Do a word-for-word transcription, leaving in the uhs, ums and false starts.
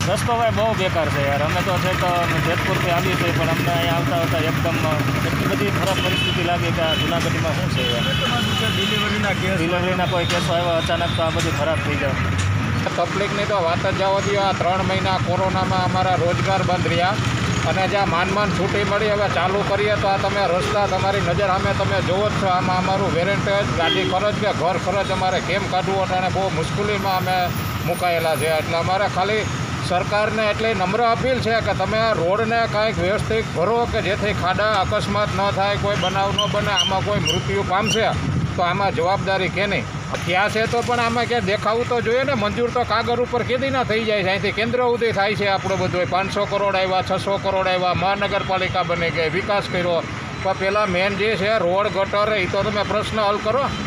રસ્તો ભાઈ બહુ બેકાર છે યાર. અમે તો છે તો જેતપુરથી આવીએ છીએ પણ અમને અહીંયા આવતા આવતા એકદમ એટલી બધી ખરાબ પરિસ્થિતિ લાગી કે આ જૂનાગઢમાં શું છે યાર. ડિલિવરીના કેસ ડિલિવરીના કોઈ કેસો આવ્યા અચાનક તો આ બધું ખરાબ થઈ જાય. તકલીફની તો વાત જ જવા દો. આ ત્રણ મહિના કોરોનામાં અમારા રોજગાર બંધ રહ્યા અને જ્યાં માન માન છૂટી મળી હવે ચાલુ કરીએ તો આ તમે રસ્તા તમારી નજર સામે તમે જોવો જ છો. આમાં અમારું વેરેન્ટેજ ગાડી ખર્ચ કે ઘર ખર્ચ અમારે કેમ કાઢવું અટાણે બહુ મુશ્કેલીમાં અમે મુકાયેલા છે. એટલે અમારે ખાલી સરકારને એટલી નમ્ર અપીલ છે કે તમે આ રોડને કાંઈક વ્યવસ્થિત ભરો કે જેથી ખાડા અકસ્માત ન થાય, કોઈ બનાવ ન બને, આમાં કોઈ મૃત્યુ પામશે તો આમાં જવાબદારી કેની ક્યાં છે. તો પણ આમાં ક્યાં દેખાવું તો જોઈએ ને. મંજૂર તો કાગળ ઉપર કેદી ના થઈ જાય છે. અહીંથી કેન્દ્ર સુધી થાય છે આપણું બધું. પાંચસો કરોડ આવ્યા, છસો કરોડ આવ્યા, મહાનગરપાલિકા બની ગઈ, વિકાસ કર્યો. પણ પહેલાં મેન જે છે રોડ ગટર એ તો તમે પ્રશ્ન હલ કરો.